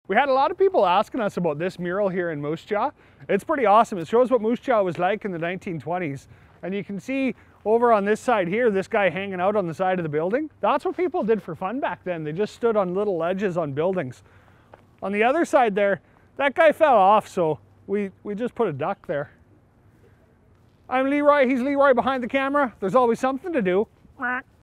We had a lot of people asking us about this mural here in Moose Jaw. It's pretty awesome. It shows what Moose Jaw was like in the 1920s. And you can see over on this side here, this guy hanging out on the side of the building. That's what people did for fun back then. They just stood on little ledges on buildings. On the other side there, that guy fell off, so we just put a duck there. I'm Leroy, he's Leroy behind the camera. There's always something to do.